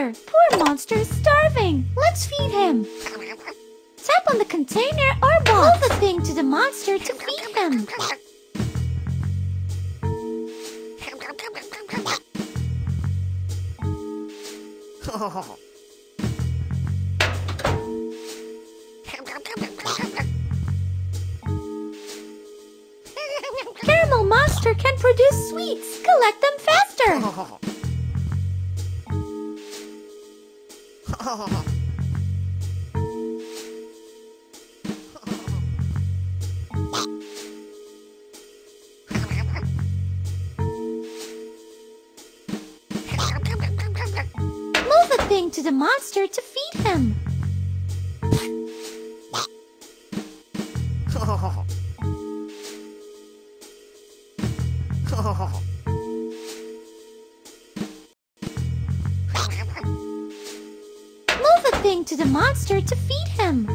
monster! Poor monster is starving! Let's feed him! Tap on the container or box. Move the thing to the monster to feed him. Caramel monster can produce sweets. Collect them faster. Move the thing to the monster to feed him. Move the thing to the monster to feed him.